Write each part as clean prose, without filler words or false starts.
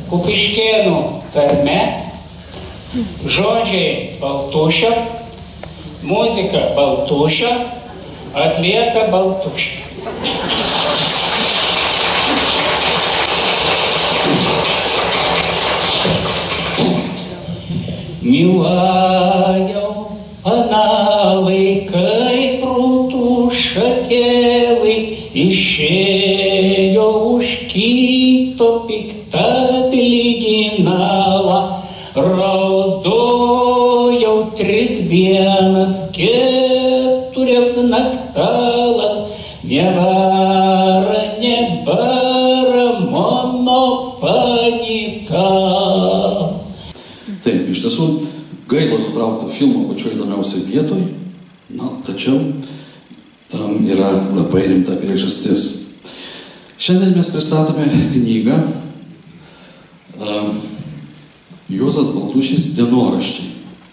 Kupiškėnų tarme, žodžiai Baltušio, muzika Baltušio, atlieka Baltušio. Милая, она лыкай Прутуша телы, еще ушки то пиктат лединала, раудою трезвенас кетурец накталас, не бара монопанита. Taip, iš tiesų, gaila nutraukti filmą pačioj įdomiausiai vietoj, tačiau tam yra labai rimta priežastis. Šiandien mes pristatome knygą Juozas Baltušis dienoraščiai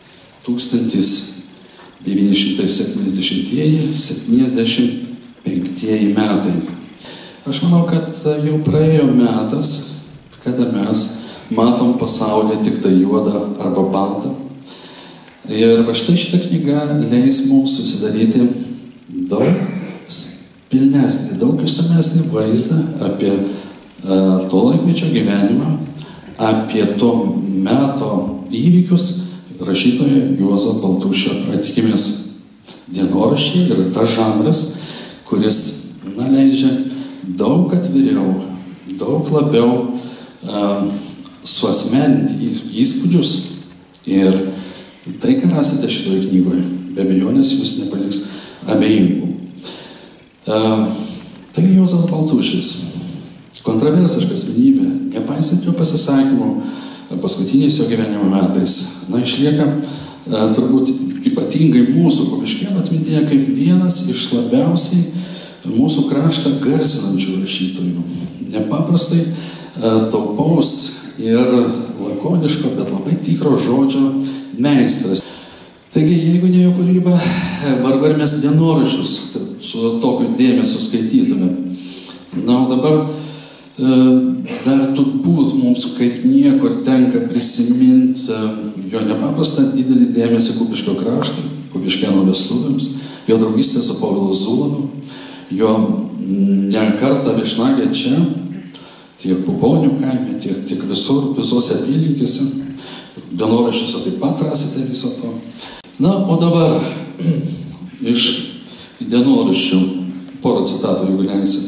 1970–75 metai. Aš manau, kad jau praėjo metas, kada mes matom pasaulyje tik tai juodą arba baltą. Ir va štai šitą knygą leis mums susidaryti daug pilnesnį, daug išsamesnį vaizdą apie to laikmečio gyvenimą, apie to meto įvykius rašytojo Juozo Baltušio akimis. Dienoraščiai yra tas žanras, kuris leidžia daug atviriau, daug labiau suasmeninti įspūdžius, ir tai, ką rasite šitoje knygoje, be abejonės jūs nepaliks abejingų. Taigi Juozas Baltušis, kontroversiška asmenybė, nepaisant jo pasisakymų paskutiniais jo gyvenimo metais, išlieka turbūt ypatingai mūsų Kupiškėnų atmintyje kaip vienas iš labiausiai mūsų kraštą garsinančių rašytojų. Nepaprastai taupaus ir lakoniško, bet labai tikro žodžio meistras. Taigi, jeigu ne jo kūryba, vargu ar mes dienoraščius su tokiu dėmesiu skaitytume. O dabar dar turbūt mums kaip niekur tenka prisiminti jo nepaprastą didelį dėmesį Kupiškio kraštui, Kupiškėnų vestuvėms, jo draugystę su Povilu Zulonu, jo nekartą viešnagę čia, tiek Puponių kaime, tiek visose apylinkėse. Dienoraščiuose taip pat rasite viso to. O dabar iš dienoraščių porą citatų, jeigu leisit.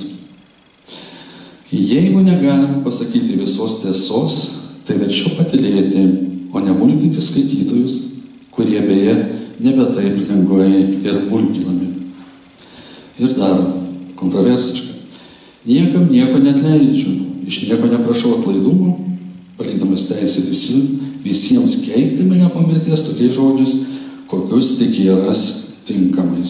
Jeigu negalime pasakyti visos tiesos, tai verčiau patylėti, o ne mulkinti skaitytojus, kurie beje nebe taip lengvai ir mulkinami. Ir dar kontroversiška. Niekam nieko neatleidžiu, iš nieko neprašau atlaidumo, palikdamas teisę visiems keikti mane po mirties tokiais žodžiais, kokius tik jie ras tinkamais.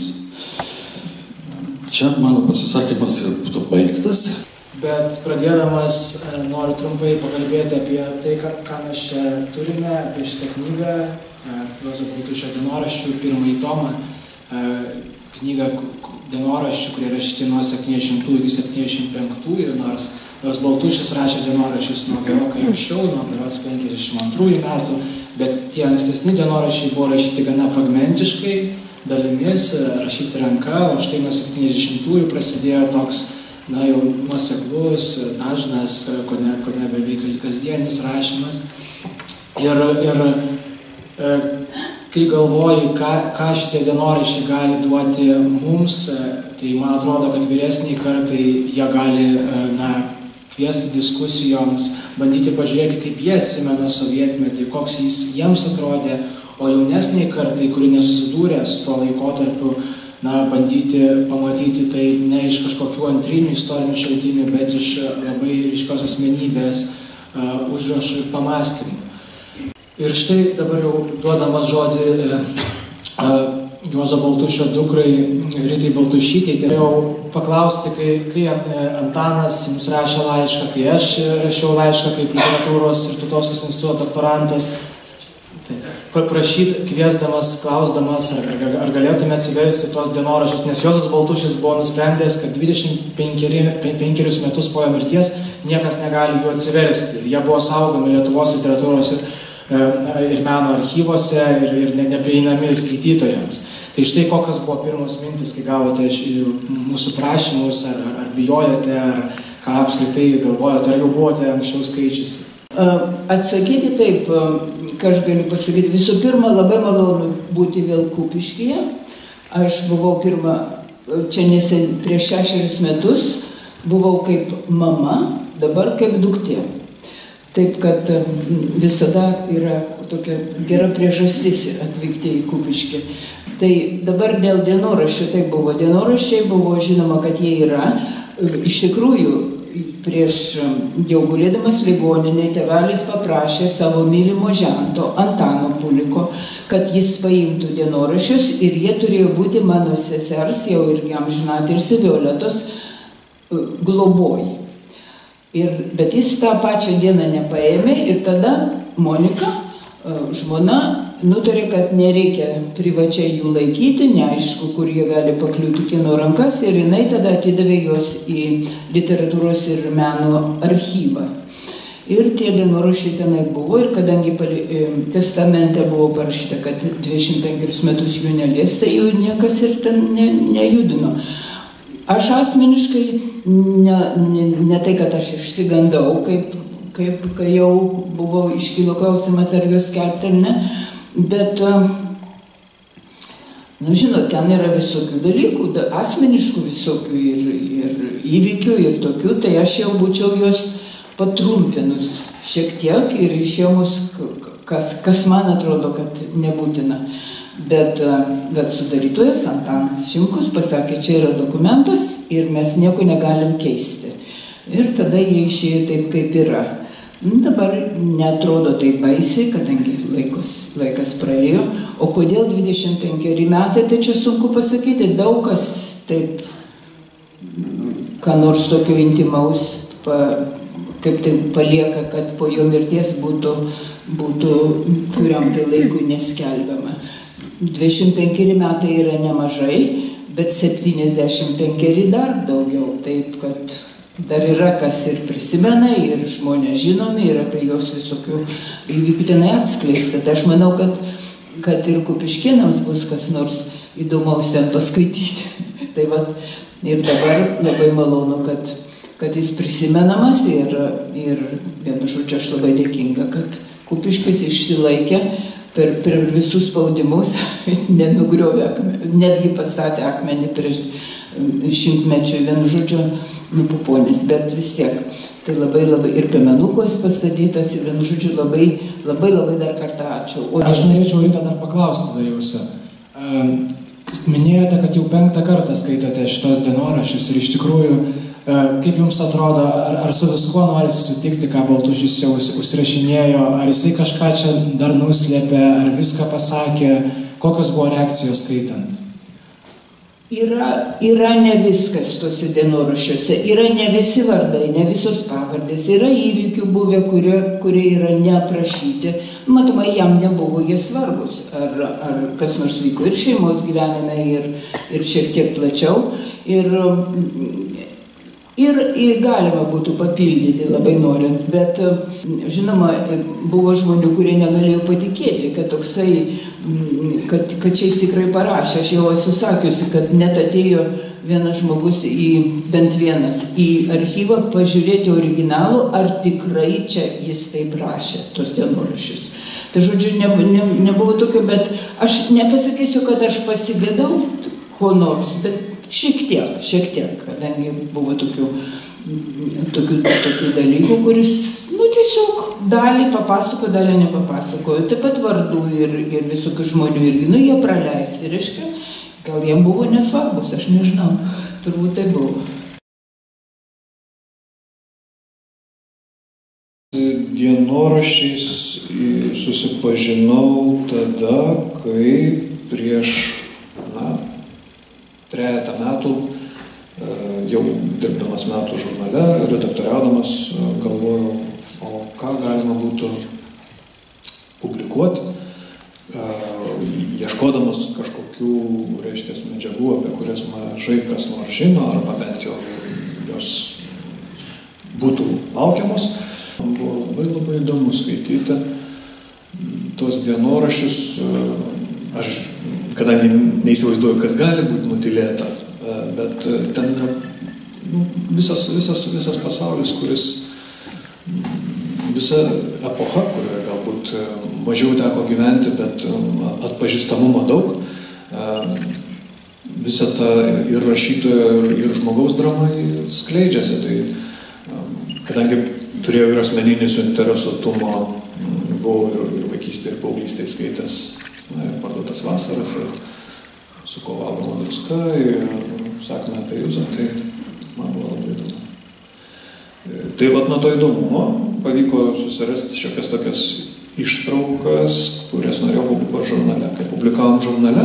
Čia mano pasisakymas ir būtų baigtas. Bet pradėdamas noriu trumpai pakalbėti apie tai, ką mes čia turime, apie šitą knygą, Juozo Baltušio dienoraščių, pirmąjį tomą, knygą dienoraščių, kurie rašyti nuo 70 iki 75, ir nors Baltušis rašė dienoraščius nuo gerokai anksčiau, nuo 52 metų, bet tie ankstesni dienoraščiai buvo rašyti gana fragmentiškai, dalimis, rašyti ranka, o štai nuo 70-ųjų prasidėjo toks, jau nuoseklus, dažnas, kone beveik kasdienis rašymas. Ir kai galvoji, ką šitie dienoraščiai gali duoti mums, tai man atrodo, kad vyresniai kartai jie gali kviesti diskusijoms, bandyti pažiūrėti, kaip jie atsimena sovietmetį, koks jis jiems atrodė, o jaunesniai kartai, kuri nesusidūrė su tuo laikotarpiu, bandyti pamatyti tai ne iš kažkokių antrinių istorinių šaltinių, bet iš labai ryškios asmenybės užrašų ir pamastymų. Ir štai dabar jau duodamas žodį Juozo Baltušio dukrai Ritai Baltušytei, turėjau paklausti, kai Antanas jums rašė laišką, kai aš rašiau laišką kaip literatūros ir tautosakos instituto doktorantas, kviesdamas, klausdamas, ar galėtume atsiversti tos dienoraščius, nes Juozas Baltušis buvo nusprendęs, kad 25 metus po jo mirties niekas negali jų atsiversti. Ir jie buvo saugomi Lietuvos literatūros ir meno archyvose ir neprieinami skaitytojams. Tai štai kokios buvo pirmos mintis, kai gavote mūsų prašymus, ar bijojote, ar ką apskritai galvojate, ar jau buvote anksčiau skaičiusi? Atsakyti taip, ką aš galiu pasakyti. Visų pirma, labai malonu būti vėl Kupiškyje. Aš buvau čia prieš 6 metus, buvau kaip mama, dabar kaip duktė. Taip, kad visada yra tokia gera priežastis atvykti į Kupiškį. Tai dabar dėl dienoraščių tai buvo. Dienoraščiai buvo žinoma, kad jie yra. Iš tikrųjų, prieš jau gulėdamas ligoninėje, tėvelis paprašė savo mylimo žento Antano Puliko, kad jis paimtų dienoraščius ir jie turėjo būti mano sesers, jau irgi amžinatilsį Violetos, globoj. Bet jis tą pačią dieną nepaėmė ir tada Monika, žmona, nutarė, kad nereikia privačiai jų laikyti, neaišku, kur jie gali pakliūti kieno rankas, ir jinai tada atidavė juos į literatūros ir meno archyvą. Ir tie dienoraščiai tenai buvo, ir kadangi testamente buvo parašyta, kad 25 metus jų nelies, tai jų niekas ir ten nejudino. Aš asmeniškai, ne tai, kad aš išsigandau, kai jau buvo iškilo klausimas, ar juos skelbti ar ne, bet, žinot, ten yra visokių dalykų, asmeniškų visokių ir įvykių ir tokių, tai aš jau būčiau juos patrumpinus šiek tiek ir išėmus, kas man atrodo, kad nebūtina. Bet sudarytojas Antanas Šimkus pasakė, čia yra dokumentas ir mes nieko negalim keisti. Ir tada jie išėjo taip, kaip yra. Dabar netrodo taip baisiai, kadangi laikas praėjo. O kodėl 25 metai, tai čia sunku pasakyti. Daug kas taip, ką nors tokio intimaus, kaip tai palieka, kad po jo mirties būtų kuriam tai laikui neskelbiama. 25 metai yra nemažai, bet 75 dar daugiau, taip kad dar yra kas ir prisimena, ir žmonės žinomi, ir apie jos visokių įvykių tenai atskleista. Tai aš manau, kad ir kupiškėnams bus kas nors įdomaus ten paskaityti. Tai vat, ir dabar labai malonu, kad jis prisimenamas, ir vienu žodžiu aš labai dėkinga, kad Kupiškis išsilaikė per visus spaudimus, nenugriovė, netgi pastatė akmenį prieš 100 mečių, vienu žodžiu, Puponis, bet vis tiek. Tai labai ir Piemenukos pastatytas, ir vienu žodžiu labai dar kartą ačiū. Aš norėčiau Rita dar paklausti jūsų. Minėjote, kad jau 5 kartą skaitote šitos dienoraščius ir iš tikrųjų, kaip jums atrodo, ar su viskuo norisi sutikti, ką Baltušis jau užsirašinėjo, ar jisai kažką čia dar nuslėpė, ar viską pasakė, kokios buvo reakcijos skaitant? Yra ne viskas tose dienoraščiuose, yra ne visi vardai, ne visos pavardės, yra įvykių buvę, kurie yra neaprašyti. Matomai, jam nebuvo jie svarbus, ar kas nors vyko ir šeimos gyvenime, ir šiek tiek plačiau. Ir galima būtų papildyti labai norint, bet žinoma, buvo žmonių, kurie negalėjo patikėti, kad toksai, kad čia jis tikrai parašė. Aš jau esu sakiusi, kad net atėjo vienas žmogus, bent vienas, į archyvą pažiūrėti originalų, ar tikrai čia jis taip rašė, tos dienoraščius. Tai žodžiu, nebuvo tokio, bet aš nepasakysiu, kad aš pasigedau ko nors, bet šiek tiek, kadangi buvo tokių dalykų, kuris, tiesiog dalį papasakojo, dalį nepapasakojo. Taip pat vardų ir visokių žmonių irgi, jie praleisti, reiškia, gal jiem buvo nesvarbus, aš nežinau, turbūt tai buvo. Dienoraščiais susipažinau tada, kai prieš, 3 metų, jau dirbdamas metų žurnale, redaktoriaudamas, galvojau, o ką galima būtų publikuoti. ieškodamas kažkokių, reiškia, medžiagų, apie kurias mažai kas nors žino, arba bent jau jos būtų laukiamos. Buvo labai įdomu skaityti tos dienoraščius. Aš, kadangi neįsivaizduoju, kas gali būti nutylėta, bet ten yra visas pasaulis, kuris, visa epocha, kurioje galbūt mažiau teko gyventi, bet atpažįstamumo daug, visa ta ir rašytojo, ir žmogaus drama skleidžiasi. Tai, kadangi turėjau ir asmeninį suinteresuotumą, buvau ir vaikystėje, ir paauglystėje skaitęs ir Parduotas vasaras, ir Su kuo valgoma druska, ir Sakmę apie Juzą, tai man buvo labai įdomu. Tai vat nuo to įdomumo pavyko susirasti šiokias tokias ištraukas, kurias norėjau publikuoti žurnale. Kai publikavom žurnale,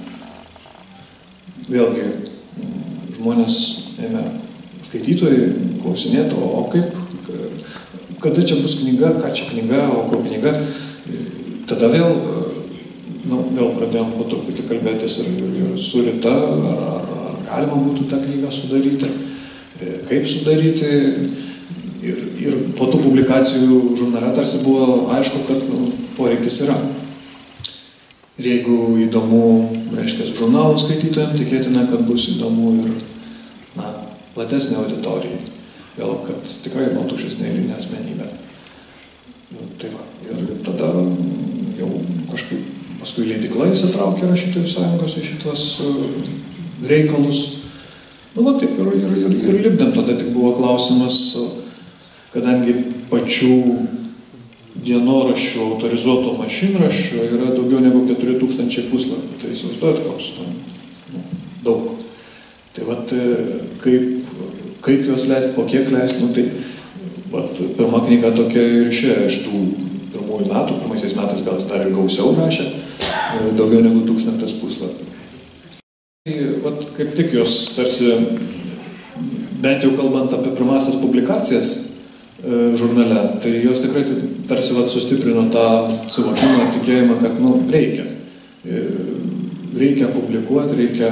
vėlgi žmonės ėmė, skaitytojai, klausinėti, o kaip, kada čia bus knyga, ką čia knyga, o ko knyga. Tada vėl pradėjom po truputį kalbėtis ir su Rita, ar galima būtų tą knygą sudaryti, kaip sudaryti. Ir po tų publikacijų žurnale tarsi buvo aišku, kad poreikis yra. Ir jeigu įdomu, reiškia, žurnalų skaitytojams, tikėtina, kad bus įdomu ir platesnė auditorijai. Vėl, kad tikrai Baltušis neeilinė asmenybė. Tai va, ir tada jau kažkaip paskui leidykla įsitraukė Rašytojų sąjungos į šitas reikalus. Taip ir lipdėm. Tada tik buvo klausimas, kadangi pačių dienoraščių autorizuoto mašinraščio yra daugiau negu 4000 puslapių. Tai įsivaizduojat, koks daug. Tai vat, kaip juos leist, po kiek leist, tai vat, pirma knyga tokia ir išėjo iš tų pirmųjų metų. Pirmaisiais metais gal jis dar ir gausiau rašė, daugiau negu 1000 puslapių. Vat, kaip tik jos tarsi, bent jau kalbant apie pirmasias publikacijas žurnale, tai jos tikrai tarsi sustiprino tą suvokimą ir tikėjimą, kad reikia. Reikia publikuoti, reikia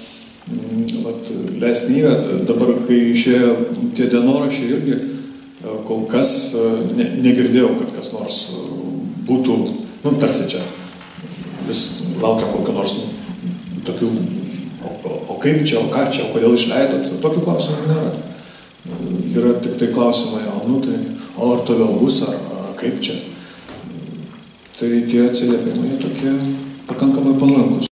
leisti knygą. Dabar, kai išėjo tie dienoraščiai, irgi kol kas negirdėjau, kad kas nors būtų, tarsi čia vis laukiam kokio nors tokių, o kaip čia, o ką čia, o kodėl išleidot, tokių klausimų nėra. Yra tik tai klausimai, o ar toliau bus, ar kaip čia. Tai tie atsiliepimai tokie pakankamai palankus.